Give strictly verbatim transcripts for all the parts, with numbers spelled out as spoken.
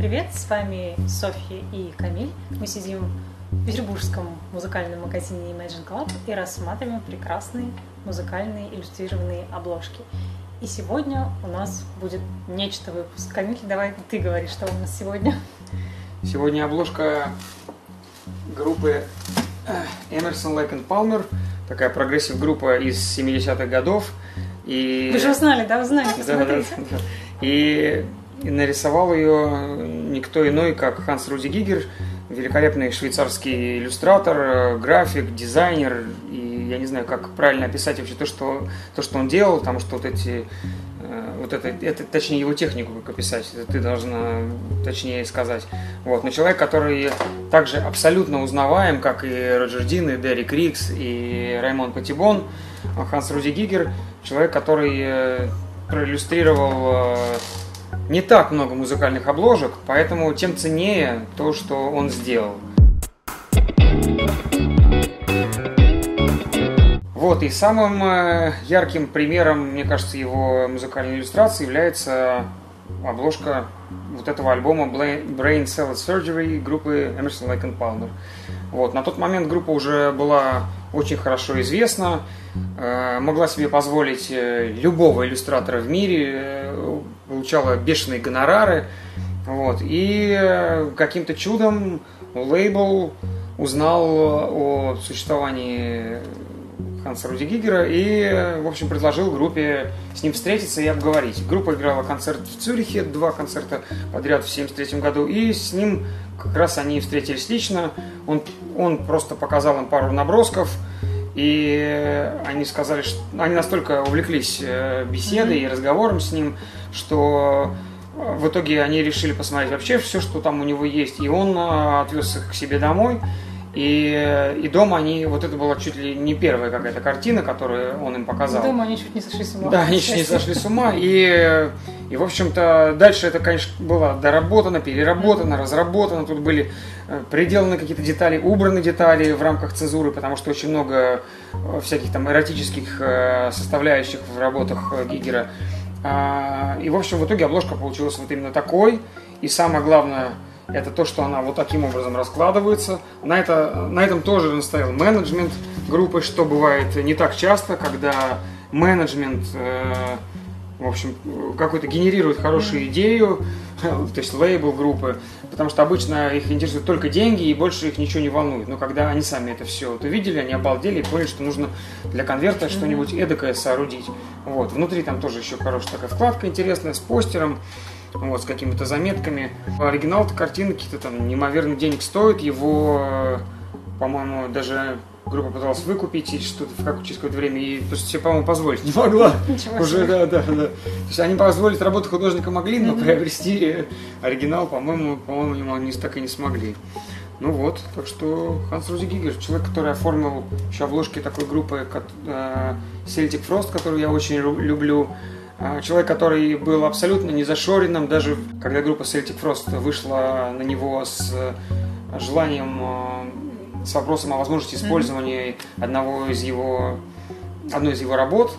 Привет, с вами Софья и Камиль. Мы сидим в петербургском музыкальном магазине Imagine Club и рассматриваем прекрасные музыкальные иллюстрированные обложки. И сегодня у нас будет нечто выпуск. Камиль, давай ты говори, что у нас сегодня. Сегодня обложка группы Emerson, Lake and Palmer, такая прогрессив-группа из семидесятых годов. И... Вы же узнали, да, узнали, посмотрите. Да, да, да. И... и нарисовал ее никто иной, как Ханс Руди Гигер, великолепный швейцарский иллюстратор, график, дизайнер. И я не знаю, как правильно описать вообще то, что, то, что он делал, потому что вот эти, вот это, это, точнее, его технику как описать, это ты должна точнее сказать. Вот. Но человек, который также абсолютно узнаваем, как и Роджер Дин, и Дерек Рикс, и Раймон Патибон, Ханс Руди Гигер, человек, который проиллюстрировал не так много музыкальных обложек, поэтому тем ценнее то, что он сделал. Вот, и самым ярким примером, мне кажется, его музыкальной иллюстрации является обложка вот этого альбома Brain Salad Surgery группы Emerson, Lake and Palmer. Вот, на тот момент группа уже была очень хорошо известна, э, могла себе позволить любого иллюстратора в мире, э, получала бешеные гонорары. Вот, и каким-то чудом лейбл узнал о существовании Ханса Руди Гигера и, в общем, предложил группе с ним встретиться и обговорить. Группа играла концерт в Цюрихе, два концерта подряд в семьдесят третьем году, и с ним как раз они встретились лично. Он, он просто показал им пару набросков, и они сказали, что они настолько увлеклись беседой и разговором с ним, что в итоге они решили посмотреть вообще все, что там у него есть, и он отвез их к себе домой. И, и дома они, вот это была чуть ли не первая какая-то картина, которую он им показал. Дома они чуть не сошли с ума. Да, они чуть не сошли с ума. И, и в общем-то, дальше это, конечно, было доработано, переработано, разработано. Тут были приделаны какие-то детали, убраны детали в рамках цензуры, потому что очень много всяких там эротических составляющих в работах Гигера. И, в общем, в итоге обложка получилась вот именно такой. И самое главное, это то, что она вот таким образом раскладывается. На, это, на этом тоже настоял менеджмент группы, что бывает не так часто, когда менеджмент, э, в общем, какой-то генерирует хорошую идею, то есть лейбл группы, потому что обычно их интересуют только деньги и больше их ничего не волнует. Но когда они сами это все вот увидели, они обалдели и поняли, что нужно для конверта что-нибудь эдакое соорудить. Вот. Внутри там тоже еще хорошая такая вкладка интересная с постером. Вот, с какими-то заметками. Оригинал-то картины каких-то там неимоверных денег стоит. Его, по-моему, даже группа пыталась выкупить и что-то в как, через какое-то время, и то, что себе, по-моему, позволить не могла. Ничего Уже, да, да, да. То есть они позволить работу художника могли, но mm-hmm. приобрести оригинал, по-моему, по-моему, они так и не смогли. Ну вот, так что Ханс Руди Гигер, человек, который оформил еще обложки такой группы, как Celtic Frost, которую я очень люблю. Человек, который был абсолютно незашоренным, даже когда группа Celtic Frost вышла на него с желанием, с вопросом о возможности использования одного из его, одной из его работ,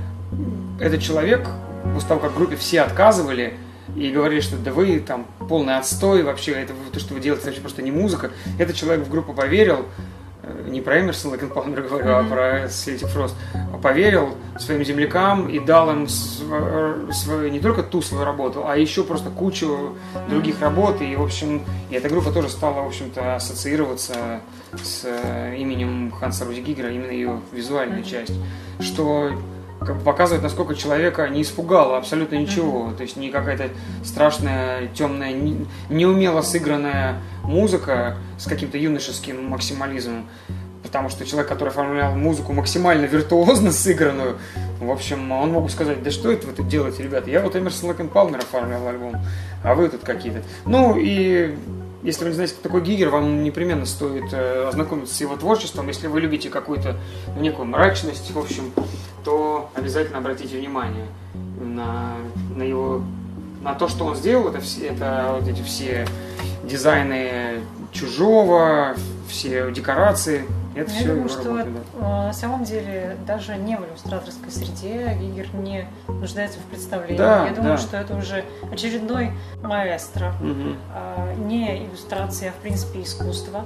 этот человек, после того, как группе все отказывали и говорили, что да вы там полный отстой, вообще это, то, что вы делаете, вообще просто не музыка, этот человек в группу поверил, не про Эмерсон, Лейк энд Палмер говорю, mm-hmm. а про Celtic Frost, поверил своим землякам и дал им свою, свою, не только ту свою работу, а еще просто кучу других mm-hmm. работ. И, в общем, и эта группа тоже стала, в общем-то, ассоциироваться с именем Ханса Руди Гигера, именно ее визуальная mm-hmm. часть, что как бы показывает, насколько человека не испугало абсолютно ничего. Mm-hmm. То есть не какая-то страшная, темная, не, неумело сыгранная музыка с каким-то юношеским максимализмом. Потому что человек, который оформлял музыку максимально виртуозно сыгранную, в общем, он мог сказать, да что это вы тут делаете, ребята? Я вот Emerson, Lake and Palmer оформлял альбом, а вы тут какие-то. Ну и если вы не знаете, кто такой Гигер, вам непременно стоит ознакомиться с его творчеством. Если вы любите какую-то некую мрачность, в общем, то обязательно обратите внимание на, на его, на то, что он сделал. Это все, это вот эти все дизайны Чужого, все декорации. Это Я все думаю, его что работа, да. на самом деле даже не в иллюстраторской среде Гигер не нуждается в представлении. Да, Я думаю, да. что это уже очередной маэстро, Мгм. а, не иллюстрация, а в принципе искусство.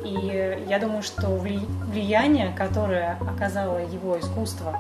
И я думаю, что вли- влияние, которое оказало его искусство,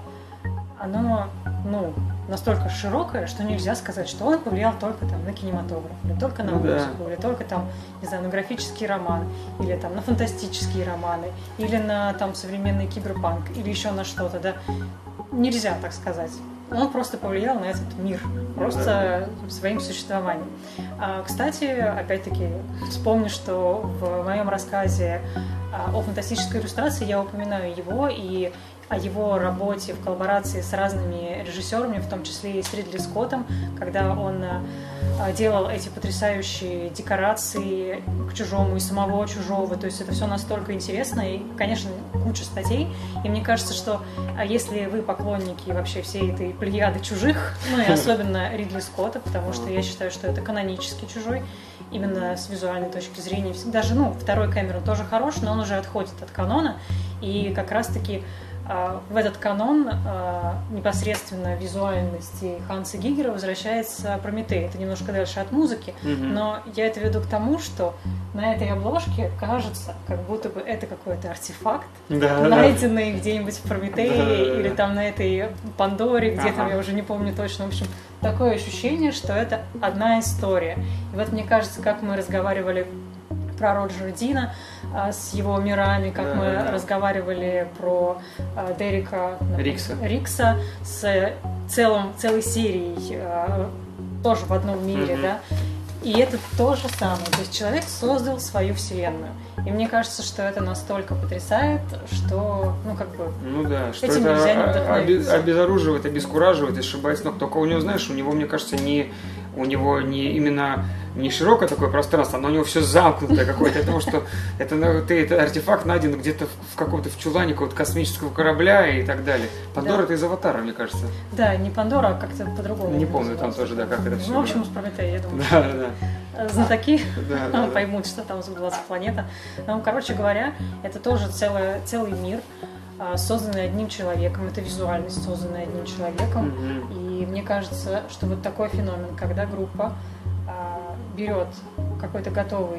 оно, ну, настолько широкое, что нельзя сказать, что он повлиял только там на кинематограф, или только на Ну да. музыку, или только там, не знаю, на графический роман, или там на фантастические романы, или на там современный киберпанк, или еще на что-то, да. Нельзя так сказать. Он просто повлиял на этот мир, просто своим существованием. А, кстати, опять-таки, вспомню, что в моем рассказе а, о фантастической иллюстрации я упоминаю его и о его работе в коллаборации с разными режиссерами, в том числе и с Ридли Скоттом, когда он а, делал эти потрясающие декорации к чужому и самого чужого. То есть это все настолько интересно, и, конечно, куча статей. И мне кажется, что а если вы поклонники вообще всей этой плеяды чужих, ну и особенно Ридли Скотта, потому что я считаю, что это канонический чужой, именно с визуальной точки зрения. Даже, ну, второй Кэмерон тоже хорош, но он уже отходит от канона, и как раз-таки а, в этот канон а, непосредственно визуальности Ханса Гигера возвращается Прометей. Это немножко дальше от музыки, Мгм. но я это веду к тому, что на этой обложке кажется, как будто бы это какой-то артефакт, Да, да. найденный где-нибудь в Прометее, Да, да, да. или там на этой Пандоре, где там, Ага. я уже не помню точно. В общем, такое ощущение, что это одна история. И вот мне кажется, как мы разговаривали про Роджера Дина а, с его мирами, как Да, мы да, да. разговаривали про а, Дерека Рикса. Рикса с целым, целой серией, а, тоже в одном мире, Мгм. да. И это то же самое. То есть человек создал свою вселенную. И мне кажется, что это настолько потрясает, что, ну, как бы, Ну да, что Этим это нельзя не о- вдохновиться. оби- обезоруживает, обескураживает и сшибает с ног. Только у него, знаешь, у него, мне кажется, не у него не именно не широкое такое пространство, но у него все замкнутое какое-то, потому что это, ну, ты, это артефакт найден где-то в, в каком-то в чулане какого-то космического корабля и так далее. Пандора Да. это из Аватара, мне кажется. да, не Пандора, а как-то по-другому. Не помню там называлось. тоже, да, как это все. Ну, в общем, с Прометея, я думаю, Да, да, да. знатоки Да, да, да. поймут, что там сбылась планета. Ну, короче говоря, это тоже целое, целый мир, а, созданный одним человеком. Это визуальность, созданная одним человеком. Мгм. И мне кажется, что вот такой феномен, когда группа а, берет какой-то готовый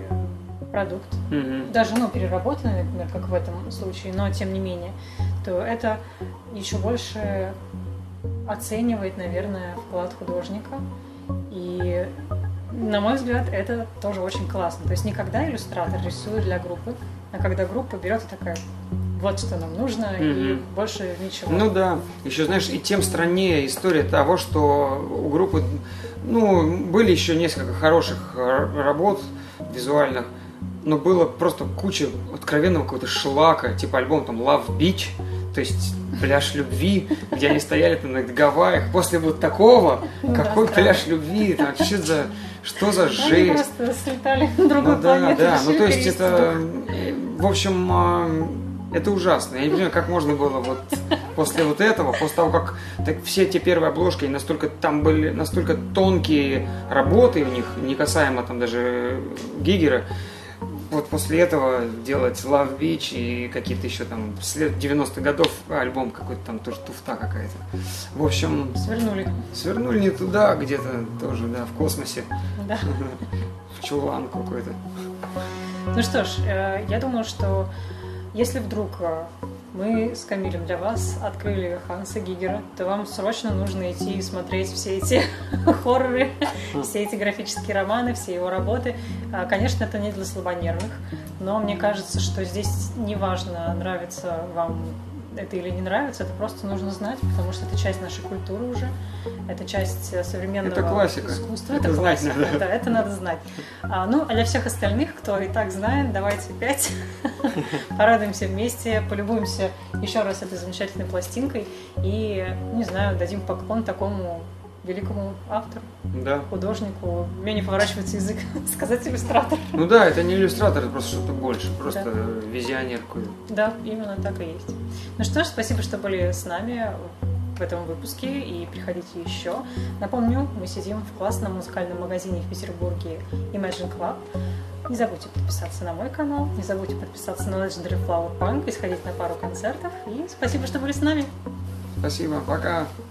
э, продукт, Мгм. даже, ну, переработанный, например, как в этом случае, но тем не менее, то это еще больше оценивает, наверное, вклад художника. И, на мой взгляд, это тоже очень классно. То есть не когда иллюстратор рисует для группы, а когда группа берет и такая: вот что нам нужно, и Мгм. больше ничего. Ну да, еще, знаешь, и тем страннее история того, что у группы, ну, были еще несколько хороших р- работ визуальных, но было просто куча откровенного какого-то шлака, типа альбом там Love Beach, то есть пляж любви, где они стояли там на Гавайях. После вот такого, Ну какой да, пляж любви, там, что за, что за Они жесть. просто слетали на другую Ну да, планету. да, ну решили то есть перевести это, дух. э, в общем, а, это ужасно. Я не понимаю, как можно было вот после вот этого, после того, как так, все эти первые обложки, настолько там были настолько тонкие работы у них, не касаемо там даже Гигера, вот после этого делать Love Beach и какие-то еще там след девяностых годов альбом какой-то там тоже туфта какая-то. В общем, Свернули. свернули не туда, где-то тоже, да, в космосе, Да. в чулан какой-то. Ну что ж, э, я думаю, что если вдруг э, мы с Камилем для вас открыли Ханса Гигера, то вам срочно нужно идти и смотреть все эти хорроры, все эти графические романы, все его работы. А, Конечно, это не для слабонервных, но мне кажется, что здесь не важно, нравится вам это или не нравится, это просто нужно знать, потому что это часть нашей культуры уже, это часть э, современного Это классика. искусства, Это это, знать классика, надо. да, это надо знать. А, ну, а для всех остальных, кто и так знает, давайте пять, порадуемся вместе, полюбуемся еще раз этой замечательной пластинкой и, не знаю, дадим поклон такому великому автору, Да. художнику. Мне не поворачивается язык сказать иллюстратор. Ну да, это не иллюстратор, это просто что-то больше, просто визионер какой-то. Да, именно так и есть. Ну что ж, спасибо, что были с нами в этом выпуске, и приходите еще. Напомню, мы сидим в классном музыкальном магазине в Петербурге Imagine Club. Не забудьте подписаться на мой канал, не забудьте подписаться на Legendary Flower Punk и сходить на пару концертов. И спасибо, что были с нами. Спасибо, пока.